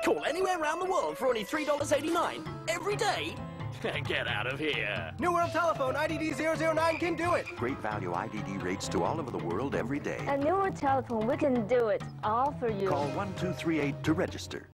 Call anywhere around the world for only $3.89 every day? Get out of here. New World Telephone IDD 009 can do it. Great value IDD rates to all over the world every day. At New World Telephone, we can do it all for you. Call 1238 to register.